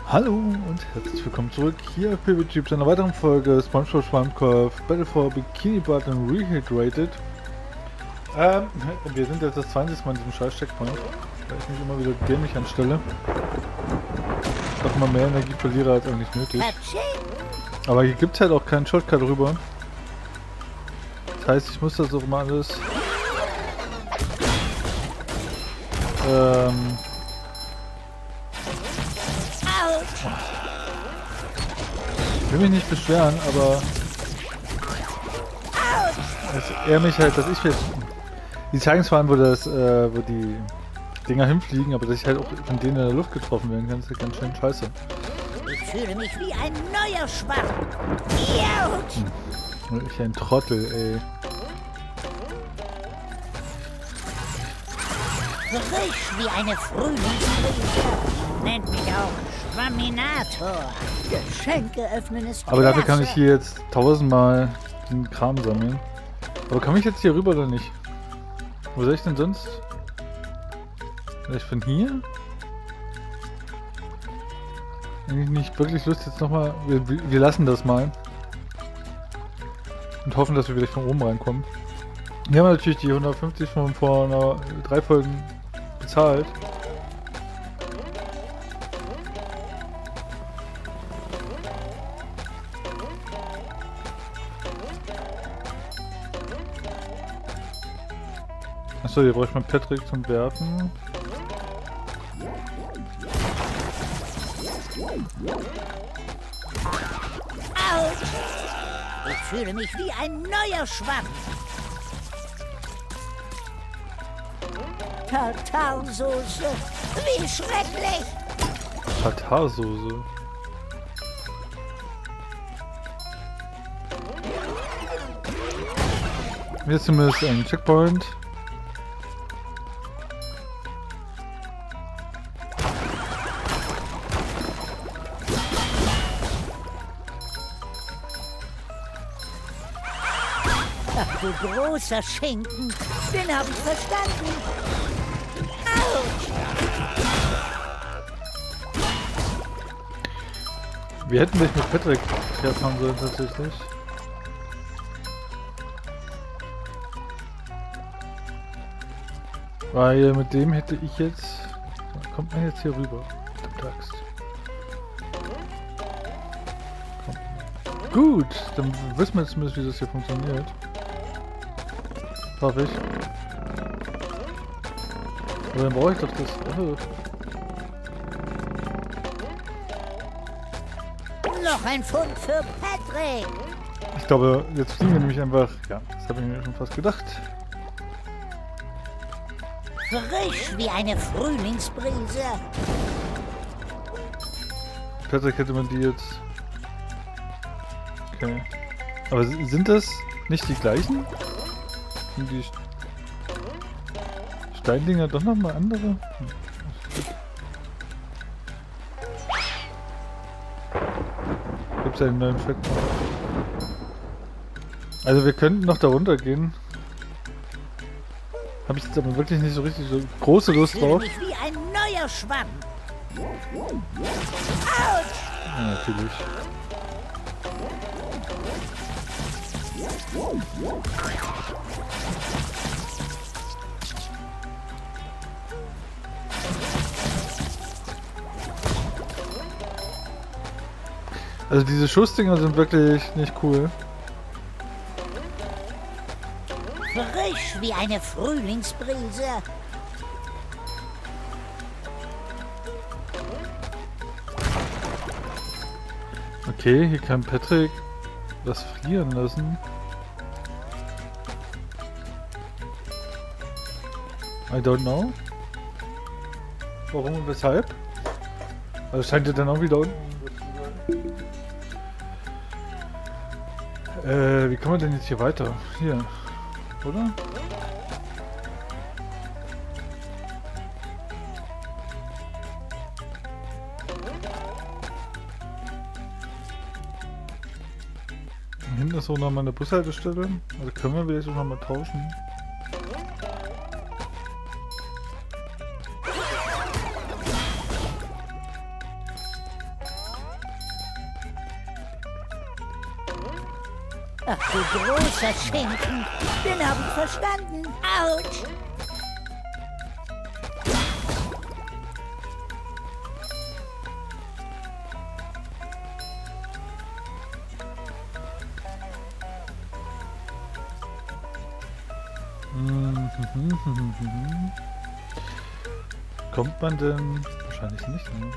Hallo und herzlich willkommen zurück hier auf PvG zu einer weiteren Folge SpongeBob Schwammkopf Battle for Bikini Bottom Rehydrated. Wir sind jetzt das 20. Mal in diesem Scheiß-Checkpoint, weil ich mich immer wieder dämlich anstelle. Doch mal mehr Energie verliere als eigentlich nötig. Aber hier gibt es halt auch keinen Shortcut rüber. Das heißt, ich muss das auch immer alles ich will mich nicht beschweren, aber es eher mich halt, dass ich jetzt die zeigen zwar, wo die Dinger hinfliegen, aber dass ich halt auch von denen in der Luft getroffen werden kann, ist halt ganz schön scheiße. Ich fühle mich wie ein neuer Schwamm. Ich ein Trottel, ey. Frisch wie eine Frühlingsbrise. Nennt mich auch Schwamminator. Geschenke öffnen ist Aber dafür kann ich hier jetzt 1000-mal den Kram sammeln. Aber komme ich jetzt hier rüber oder nicht? Wo soll ich denn sonst? Vielleicht von hier? Eigentlich nicht wirklich Lust jetzt nochmal. Wir lassen das mal. Und hoffen, dass wir vielleicht von oben reinkommen. Wir haben natürlich die 150 von vor 3 Folgen bezahlt. Achso, hier brauche ich mal Patrick zum Werfen. Autsch! Ich fühle mich wie ein neuer Schwamm. Tartarsoße, wie schrecklich! Tartarsoße. Hier ist zumindest ein Checkpoint. Ach du großer Schinken, den habe ich verstanden. Autsch! Wir hätten dich mit Patrick herfahren sollen tatsächlich. Weil mit dem hätte ich jetzt... Kommt man jetzt hier rüber? Du Axt. Komm. Gut, dann wissen wir jetzt zumindest, wie das hier funktioniert. Hoffe ich. Aber dann brauche ich doch das... Noch ein Pfund für Patrick! Ich glaube, jetzt fliegen wir nämlich einfach... Ja, das habe ich mir schon fast gedacht. Frisch wie eine Frühlingsbrise. Patrick hätte man die jetzt... Okay. Aber sind das nicht die gleichen? Sind die Steindinger doch nochmal andere? Gibt es einen neuen Effekt? Also wir könnten noch da runter gehen. Habe ich jetzt aber wirklich nicht so richtig so große Lust drauf. Ich fühle mich wie ein neuer Schwamm. Autsch! Ja, natürlich. Also diese Schussdinger sind wirklich nicht cool. Frisch wie eine Frühlingsbrise. Okay, hier kann Patrick was frieren lassen. I don't know. Warum und weshalb? Also scheint er dann auch wieder unten. Wie kommen wir denn jetzt hier weiter? Hier. Oder? Hinten ist auch noch mal eine Bushaltestelle. Also können wir vielleicht auch noch mal tauschen. Ach du großer Schinken, den hab ich verstanden. Autsch! Kommt man denn? Wahrscheinlich nicht, ne?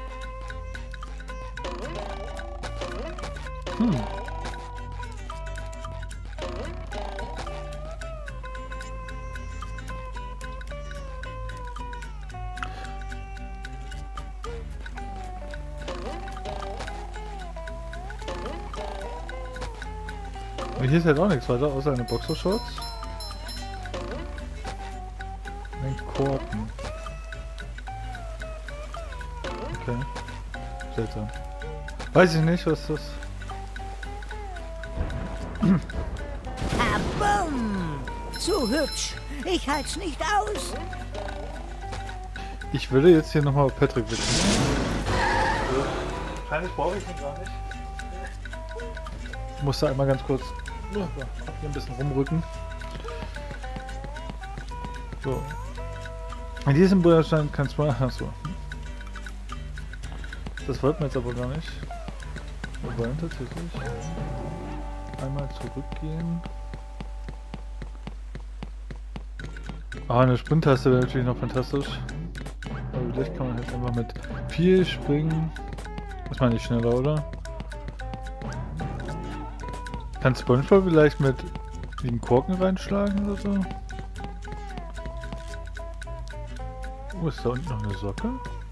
Aber hier ist halt auch nichts weiter, außer eine Boxershorts. Ein Korken. Okay. Seltsam. Weiß ich nicht, was das... Kabum! Zu hübsch. Ich halt's nicht aus. Ich würde jetzt hier nochmal auf Patrick wechseln. Wahrscheinlich brauche ich ihn gar nicht. Ich muss da einmal ganz kurz hier ein bisschen rumrücken. So. In diesem Bundesland kannst du... Achso. Das wollten wir jetzt aber gar nicht. Wir wollen tatsächlich einmal zurückgehen. Ah, eine Sprinttaste wäre natürlich noch fantastisch. Aber vielleicht kann man halt einfach mit viel springen. Ist man nicht schneller, oder? Kann SpongeBob vielleicht mit den Korken reinschlagen oder so? Oh, ist da unten noch eine Socke?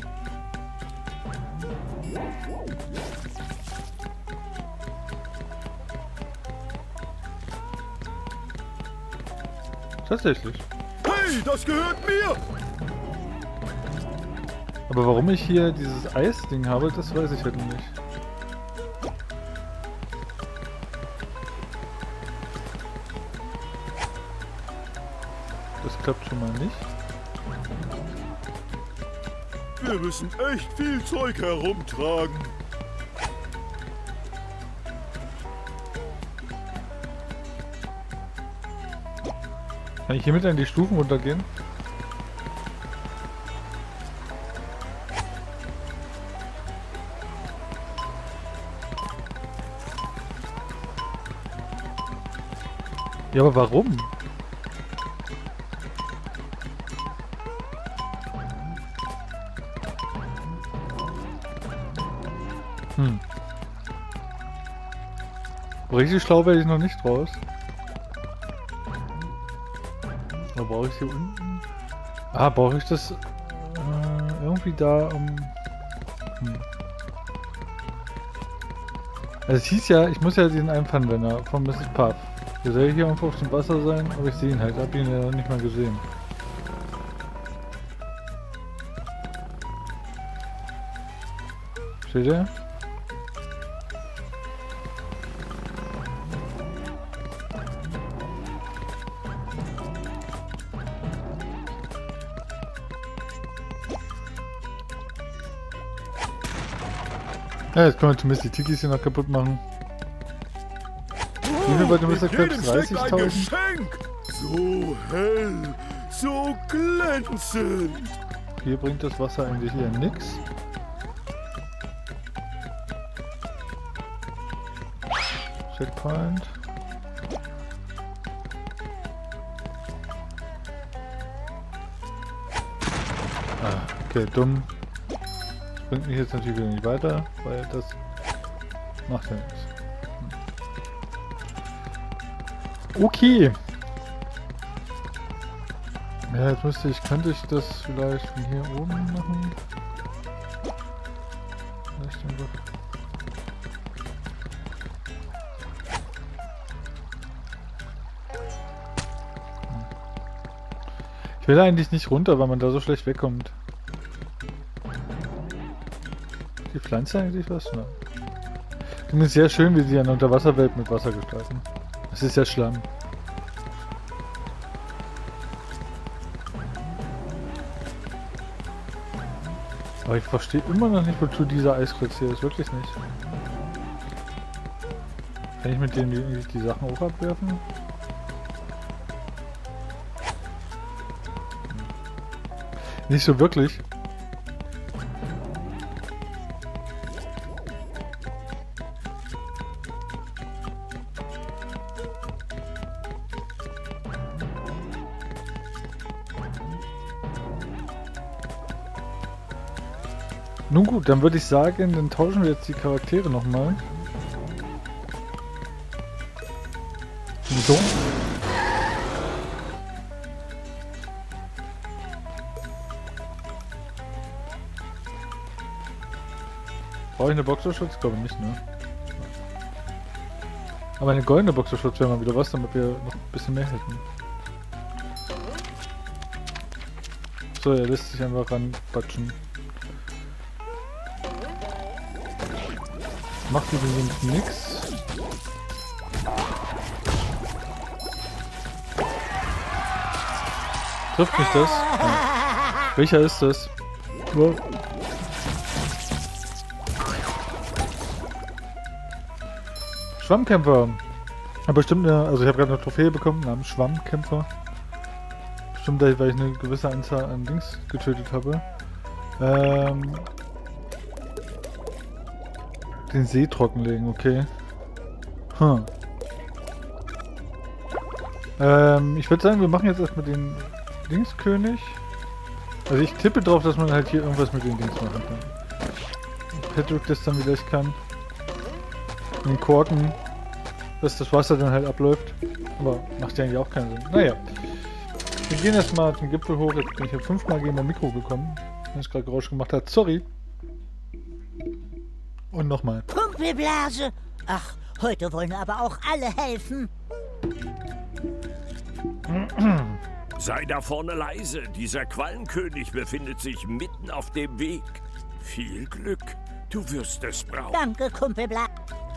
Tatsächlich. Hey, das gehört mir! Aber warum ich hier dieses Eisding habe, das weiß ich halt nicht. Das klappt schon mal nicht. Wir müssen echt viel Zeug herumtragen. Kann ich hiermit an die Stufen runtergehen? Ja, aber warum? Richtig schlau werde ich noch nicht raus. Da brauche ich hier unten. Ah, brauche ich das irgendwie da um. Also es hieß ja, ich muss ja diesen Einpfannwender von Mrs. Puff. Der soll hier irgendwo auf dem Wasser sein, aber ich sehe ihn halt, hab ihn ja noch nicht mal gesehen. Steht der? Ja, jetzt können wir zumindest die Tikis hier noch kaputt machen. Wie viel bei dem Mr. Krabs? 30.000? So hell, so glänzend. Hier bringt das Wasser eigentlich eher nix. Checkpoint. Ah, okay, dumm. Das bringt mich jetzt natürlich wieder nicht weiter, weil das macht ja nichts. Okay. Ja, jetzt könnte ich das vielleicht von hier oben machen. Vielleicht einfach. Ich will eigentlich nicht runter, weil man da so schlecht wegkommt. Die Pflanze eigentlich was? Nein. Ich finde es sehr schön, wie sie eine Unterwasserwelt mit Wasser gestalten. Es ist ja Schlamm. Aber ich verstehe immer noch nicht, wozu dieser Eisklotz hier ist. Wirklich nicht. Kann ich mit denen irgendwie die Sachen auch abwerfen? Nicht so wirklich. Nun gut, dann würde ich sagen, dann tauschen wir jetzt die Charaktere nochmal. So. Brauche ich eine Boxershorts? Glaube ich nicht, ne? Aber eine goldene Boxershorts wäre mal wieder was, damit wir noch ein bisschen mehr hätten. So, er lässt sich einfach ranquatschen. Macht übrigens nix. Trifft mich das? Ja. Welcher ist das? Wow. Schwammkämpfer. Ja, bestimmt eine, also ich habe gerade eine Trophäe bekommen namens Schwammkämpfer. Bestimmt, weil ich eine gewisse Anzahl an Dings getötet habe. Den See trockenlegen, okay. Ich würde sagen, wir machen jetzt erstmal den Dingskönig. Also ich tippe drauf, dass man halt hier irgendwas mit den Dings machen kann. Patrick das dann wieder kann. Den Korken, dass das Wasser dann halt abläuft. Aber macht ja eigentlich auch keinen Sinn. Naja. Wir gehen erstmal den Gipfel hoch. Jetzt bin ich ja 5-mal gegen mein Mikro gekommen. Wenn es gerade Geräusch gemacht hat. Sorry. Und nochmal. Pumpelblase! Ach, heute wollen aber auch alle helfen. Sei da vorne leise. Dieser Quallenkönig befindet sich mitten auf dem Weg. Viel Glück. Du wirst es brauchen. Danke, Kumpelblase.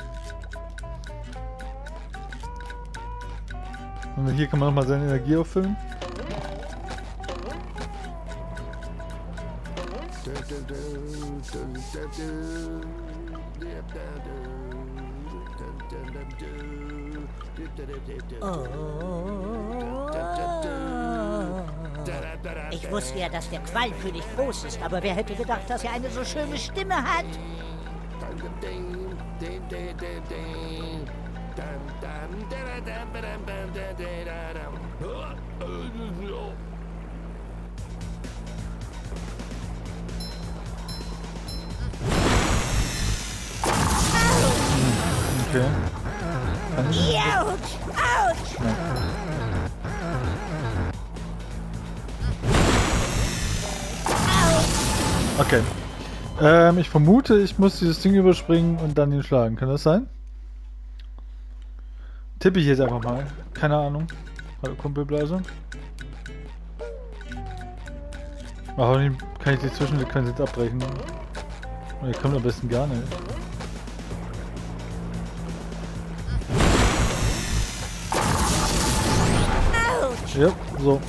Und hier kann man nochmal seine Energie auffüllen. Oh. Ich wusste ja, dass der Quallenkönig groß ist, aber wer hätte gedacht, dass er eine so schöne Stimme hat? Okay. Autsch! Autsch! Okay. Ich vermute, ich muss dieses Ding überspringen und dann ihn schlagen. Kann das sein? Tippe ich jetzt einfach mal. Keine Ahnung. Hallo Kumpelblase. Aber kann ich die Zwischensequenz jetzt abbrechen? Oder kommt am besten gar nicht. Ja, so.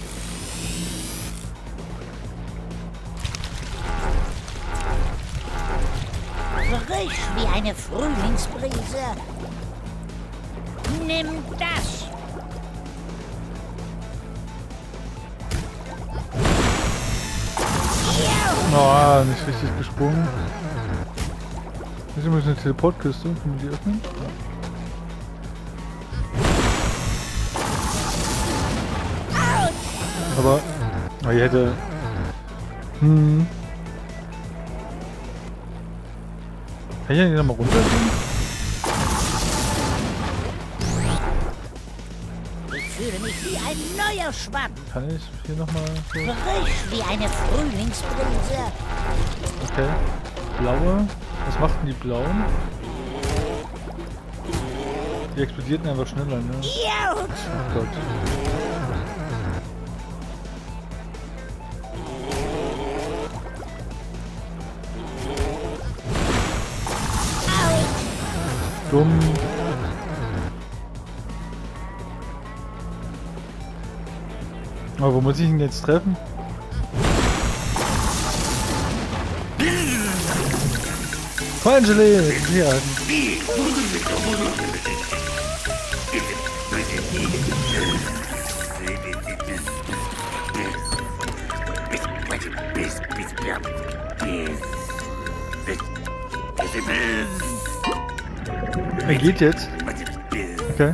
Frisch wie eine Frühlingsbrise. Nimm das! Oh, nicht richtig gesprungen. Hier ist übrigens eine Teleportkiste. Können wir die öffnen? Ja. Aber ich hätte... Kann ich ja nicht nochmal runtergehen? Ich fühle mich wie ein neuer Schwamm. Kann ich hier nochmal... So? Frisch wie eine Frühlingsbrise. Okay. Blaue. Was macht denn die blauen? Die explodierten einfach schneller, ne? Autsch! Oh Gott. Dumm. Aber wo muss ich ihn jetzt treffen? Angeli! Hier halten. Er geht jetzt. Okay.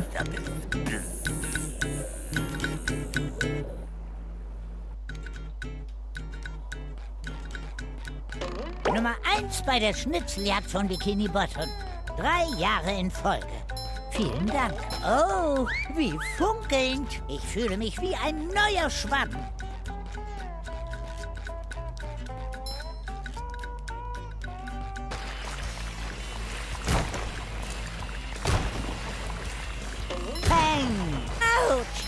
Nummer 1 bei der Schnitzeljagd von Bikini Bottom. 3 Jahre in Folge. Vielen Dank. Oh, wie funkelnd. Ich fühle mich wie ein neuer Schwamm. Peng! Autsch!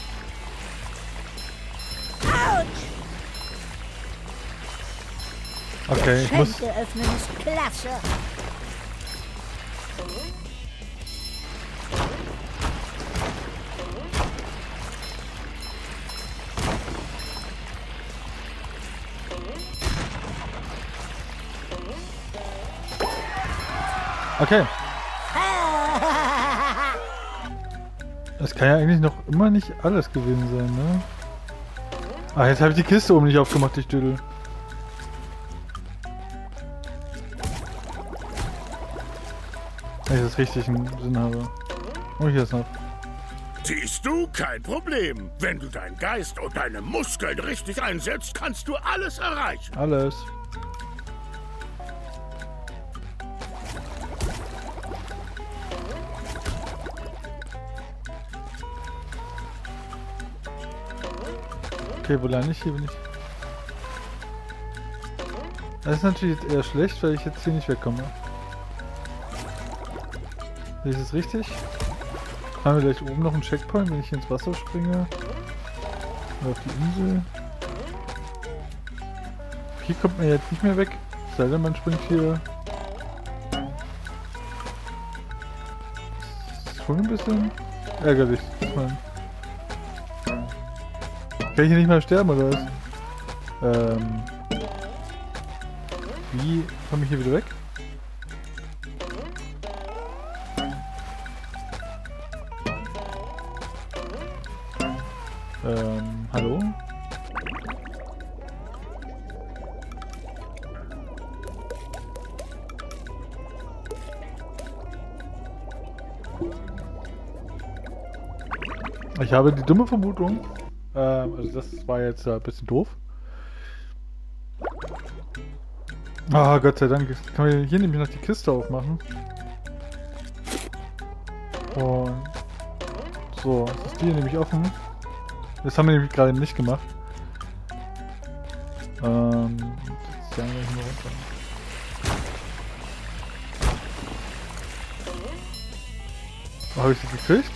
Autsch! Okay, ich muss... Schenke öffnen ist klasse. Okay. Das kann ja eigentlich noch immer nicht alles gewesen sein, ne? Ah, jetzt habe ich die Kiste oben nicht aufgemacht, ich Dödel. Wenn ich das richtig im Sinn habe. Oh, hier ist noch. Siehst du, kein Problem. Wenn du deinen Geist und deine Muskeln richtig einsetzt, kannst du alles erreichen. Alles. Okay, wo lande ich? Hier bin ich. Das ist natürlich jetzt eher schlecht, weil ich jetzt hier nicht wegkomme. Ist das richtig? Haben wir gleich oben noch einen Checkpoint, wenn ich hier ins Wasser springe? Oder auf die Insel? Hier kommt man jetzt nicht mehr weg. Sei denn, man springt hier. Das ist schon ein bisschen ärgerlich. Kann ich hier nicht mal sterben, oder was? Wie komme ich hier wieder weg? Hallo? Ich habe die dumme Vermutung, also das war jetzt ein bisschen doof. Ah, Gott sei Dank, jetzt kann man hier nämlich noch die Kiste aufmachen. Und so, jetzt ist die hier nämlich offen. Das haben wir nämlich gerade nicht gemacht. Jetzt sagen wir mal runter. Oh, habe ich sie gekriegt?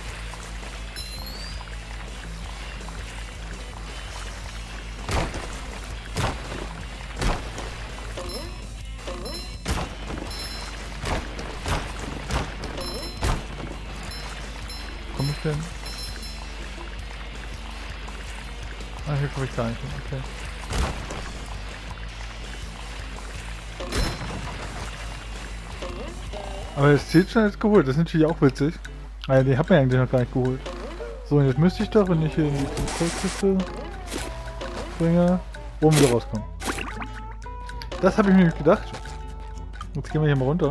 Wo komme ich denn? Ah, hier komme ich gar nicht hin, okay. Aber das Ziel schon jetzt geholt, das ist natürlich auch witzig. Ah, die hat mir eigentlich noch gar nicht geholt. So, und jetzt müsste ich doch, wenn ich hier in die Kontrollkiste bringe, oben wieder rauskommen. Das habe ich mir nämlich gedacht. Jetzt gehen wir hier mal runter.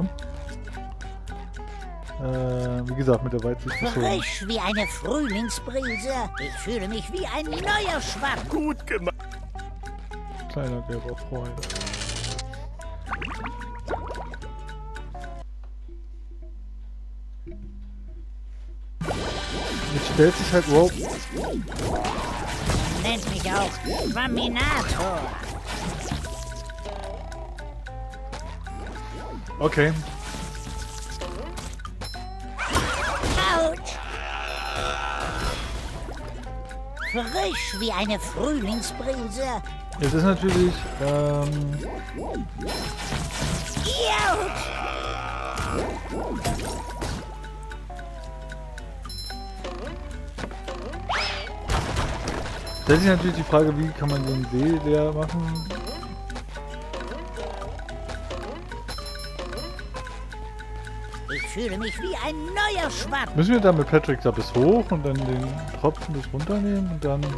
Wie gesagt, mit der Weitsicht. Frisch wie eine Frühlingsbrise. Ich fühle mich wie ein neuer Schwamm. Gut gemacht. Kleiner gelber Freund. Jetzt stellt sich halt wow. Nennt mich auch Schwamminator. Okay. Autsch! Frisch wie eine Frühlingsbrise. Jetzt ist natürlich, Autsch! stellt sich natürlich die Frage, wie kann man den See leer machen? Ich fühle mich wie ein neuer Schwamm. Müssen wir dann mit Patrick da bis hoch und dann den Tropfen bis runternehmen und dann...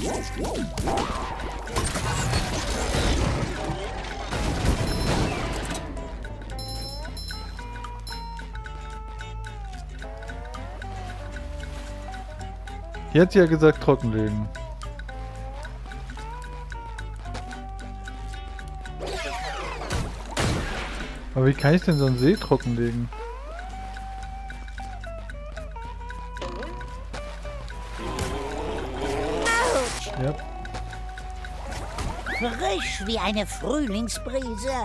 Hier hat sie ja gesagt, trockenlegen. Aber wie kann ich denn so einen See trockenlegen? Ja. Frisch wie eine Frühlingsbrise.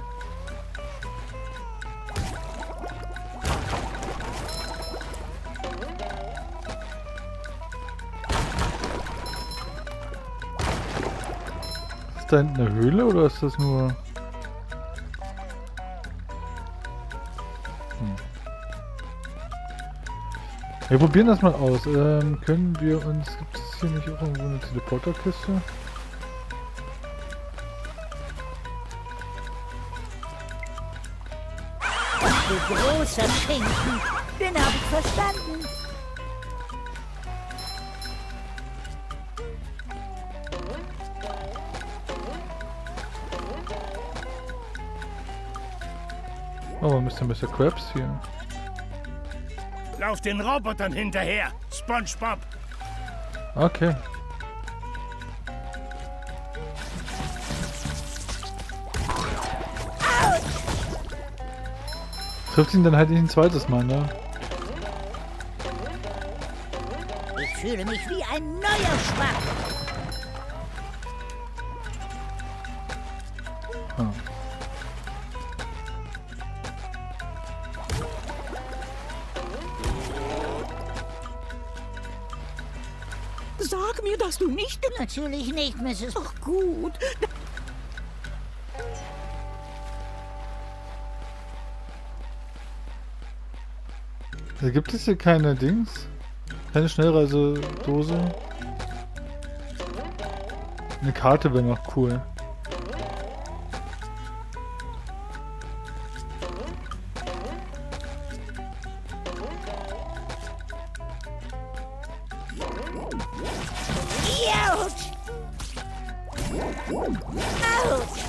Ist da hinten eine Höhle oder ist das nur... Wir probieren das mal aus. Können wir uns... Gibt es hier nicht irgendwo eine Teleporterkiste? Du großer Schinken, den hab ich verstanden. Oh, Mr. Krabs hier. Lauf den Robotern hinterher, SpongeBob. Okay. Trifft ihn dann halt nicht ein zweites Mal, ne? Ich fühle mich wie ein neuer Schwamm. Ah. Sag mir, dass du nicht... Natürlich nicht, Mrs. Ach gut. Da gibt es hier keine Dings? Keine Schnellreisedose? Eine Karte wäre noch cool. Autsch! Autsch!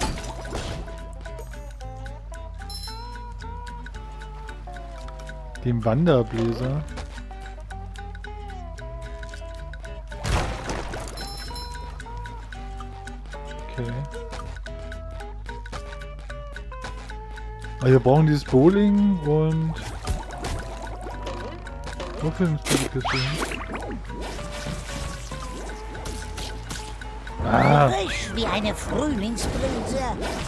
Dem Wanderbläser. Okay. Also wir brauchen dieses Bowling und... Wofür ist die Kiste hin? Ah! Frisch wie eine Frühlingsbrise.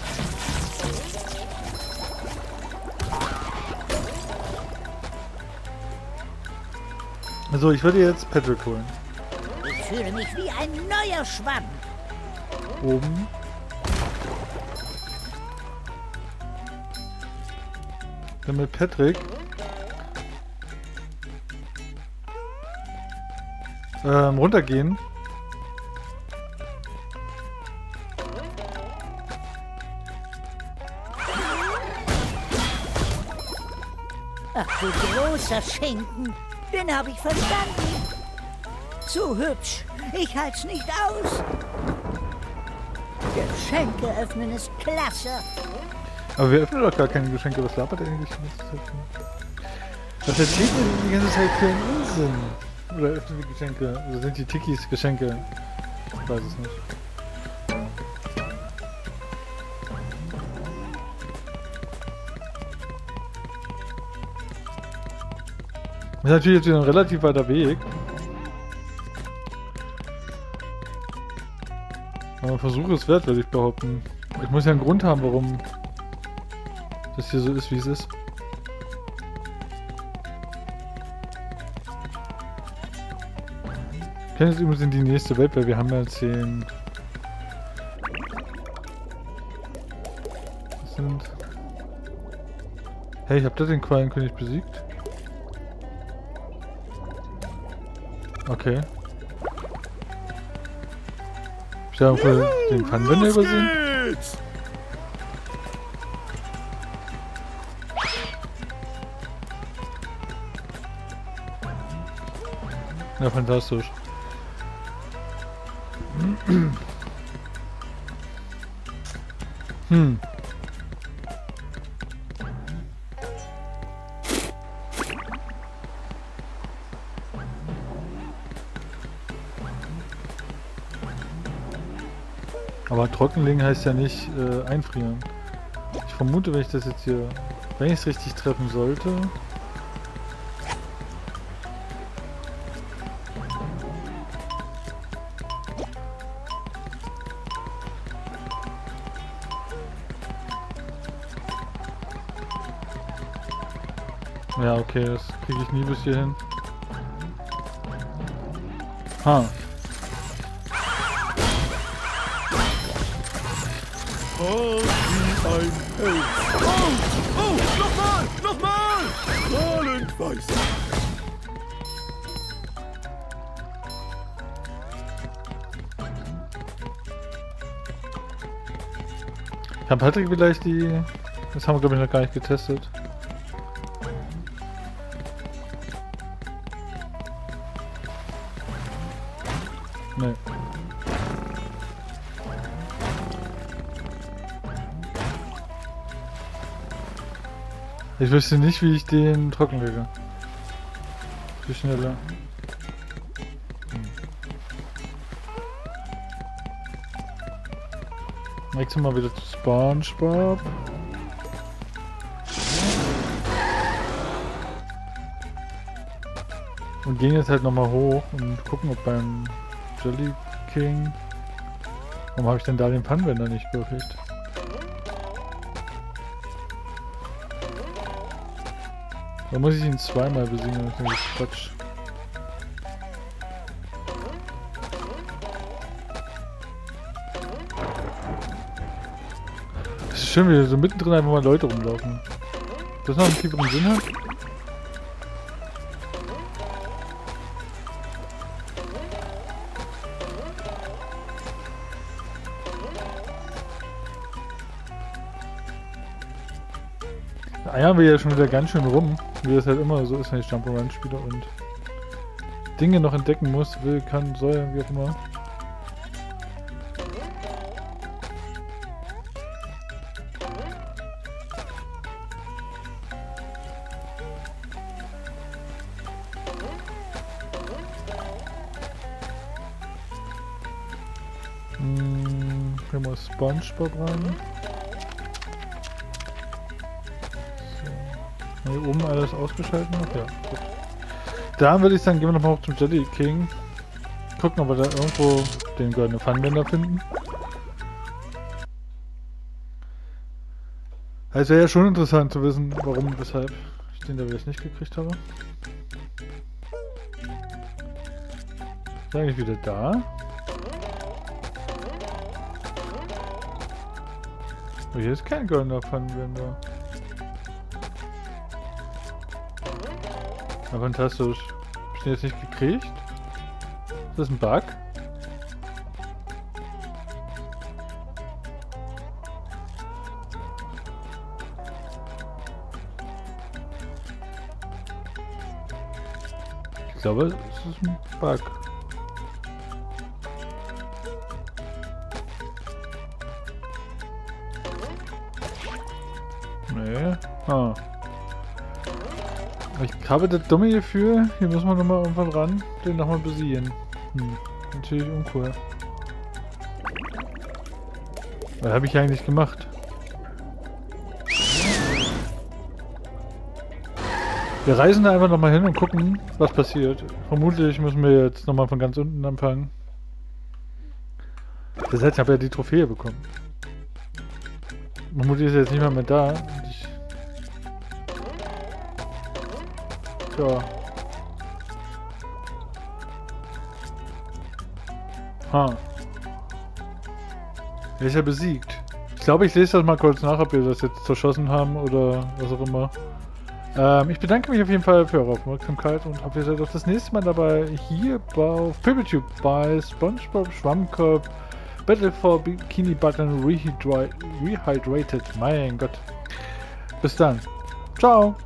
Also ich würde jetzt Patrick holen. Ich fühle mich wie ein neuer Schwamm. Oben. Dann mit Patrick. Runtergehen. Ach du großer Schinken, den habe ich verstanden. Zu hübsch, ich halt's nicht aus. Geschenke öffnen ist klasse. Aber wir öffnen doch gar keine Geschenke, was labert er eigentlich? Was erzählt mir die ganze Zeit für einen Unsinn? Oder öffnen wir Geschenke? Oder sind die Tikis Geschenke? Ich weiß es nicht. Das ist natürlich jetzt wieder ein relativ weiter Weg. Aber ein Versuch ist wert, würde ich behaupten. Ich muss ja einen Grund haben, warum das hier so ist, wie es ist. Ich kann jetzt übrigens in die nächste Welt, weil wir haben ja 10... Das sind... Hey, ich hab da den Quallenkönig besiegt. Okay. Ich habe für den Pfannenwender übersehen. Ja, fantastisch. Aber trockenlegen heißt ja nicht einfrieren. Ich vermute, wenn ich das jetzt hier, wenn ich es richtig treffen sollte. Ja, okay, das kriege ich nie bis hierhin. Ha. Oh, wie ein Held. Oh, nochmal! Strahlend weiß. Kann Patrick vielleicht die... Das haben wir, glaube ich, noch gar nicht getestet. Nee. Ich wüsste nicht, wie ich den trocken lege. Viel schneller. Nächstes Mal wieder zu SpongeBob. Und gehen jetzt halt nochmal hoch und gucken, ob beim Jelly King... Warum habe ich denn da den Pannenwender nicht gekriegt? Da muss ich ihn zweimal besiegen, das ist Quatsch. Es ist schön, wie so mittendrin einfach mal Leute rumlaufen. Das noch einen tieferen Sinn hat? Eiern wir ja schon wieder ganz schön rum, wie das halt immer so ist, wenn ich Jump'n'Run spiele und Dinge noch entdecken muss, will, kann, soll, wie auch immer. Hier muss SpongeBob rein. Hier oben alles ausgeschaltet noch? Ja, gut. Da würde ich sagen, gehen wir nochmal hoch zum Jelly King. Gucken, ob wir da irgendwo den goldenen Pfannenwender finden. Es wäre ja schon interessant zu wissen, warum und weshalb ich den da vielleicht nicht gekriegt habe. Ist eigentlich wieder da? Oh, hier ist kein goldener Pfannenwender. Ja, fantastisch. Hab ich den jetzt nicht gekriegt? Ist das ein Bug? Ich glaube, es ist ein Bug. Nee. Ah. Ich habe das dumme Gefühl, hier muss man nochmal irgendwann ran, den nochmal besiegen. Natürlich uncool. Was habe ich eigentlich gemacht? Wir reisen da einfach nochmal hin und gucken, was passiert. Vermutlich müssen wir jetzt nochmal von ganz unten anfangen. Das heißt, ich habe ja die Trophäe bekommen. Vermutlich ist er jetzt nicht mehr da. Tja. Ha. Er ist ja besiegt. Ich glaube, ich lese das mal kurz nach, ob wir das jetzt zerschossen haben oder was auch immer. Ich bedanke mich auf jeden Fall für eure Aufmerksamkeit und hoffe, ihr seid auch das nächste Mal dabei hier auf PeopleTube bei SpongeBob Schwammkopf Battle for Bikini Button Rehydrated. Mein Gott. Bis dann. Ciao.